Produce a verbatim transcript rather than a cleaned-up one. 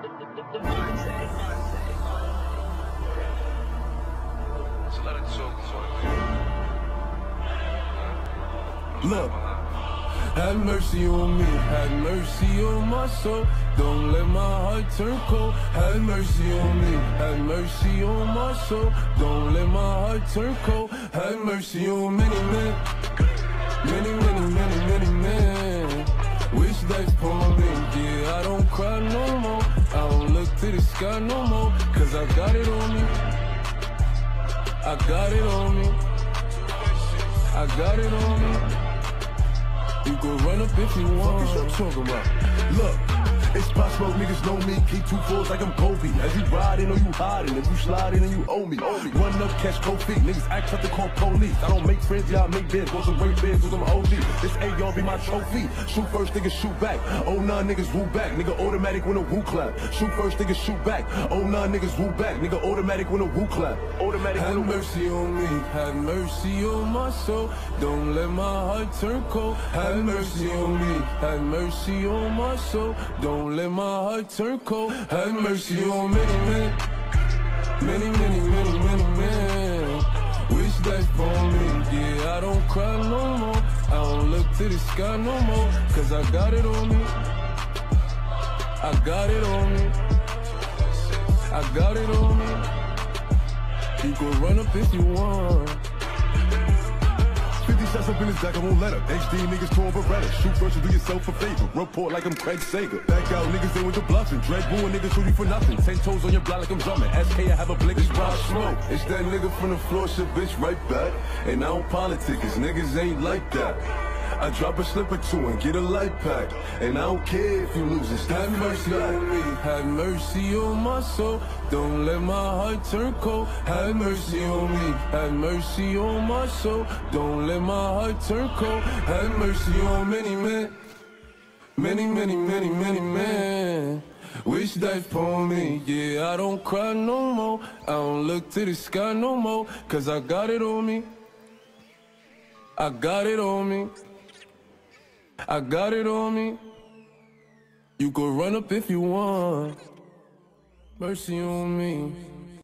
Look, have mercy on me, have mercy on my soul. Don't let my heart turn cold. Have mercy on me, have mercy on my soul. Don't let my heart turn cold. Have mercy on many men, many, many, many, many men. Wish life upon me, yeah, I don't cry no more. I don't look to the sky no more, cause I got it on me. I got it on me. I got it on me. You can run up if you want. What you talking about? Look, it's possible niggas know me. Keep two fours like I'm Kobe. As you riding or you hiding, if you sliding and you owe me. Run up, catch cold feet. Niggas act up to call police. I don't make friends, y'all make bids. Want some great bids with some O G. This A R be my trophy. Shoot first, niggas shoot back. Oh nine niggas woo back. Nigga automatic when a woo clap. Shoot first, niggas shoot back. Oh nine niggas woo back. Nigga automatic when a woo clap. Automatic when a woo. Have mercy on me. Have mercy on my soul. Don't let my heart turn cold. Have mercy on me. Have mercy on my soul. Don't let my heart turn cold. Have mercy on many men, many, many, many, many men. Wish life upon me, yeah, I don't cry no more. I don't look to the sky no more, cause I got it on me. I got it on me. I got it on me. You can run up if you want. fifty shots up in his back, I won't let her. H D niggas torn Beretta. Shoot first and do yourself a favor. Report like I'm Craig Sager. Back out niggas, they with the bluffing. Dread booing niggas shoot you for nothing. Ten toes on your block like I'm drumming. S K, I have a blick, it's brown smoke. It's that nigga from the floor, shit bitch right back. And I don't politic, cause niggas ain't like that. I drop a slip or two and get a light pack. And I don't care if you lose it. Have mercy on me, have mercy on my soul. Don't let my heart turn cold. Have mercy on me, have mercy on my soul. Don't let my heart turn cold. Have mercy on many men, many, many, many, many men. Wish life upon me, yeah, I don't cry no more. I don't look to the sky no more, cause I got it on me. I got it on me. I got it on me. You could run up if you want. Mercy on me.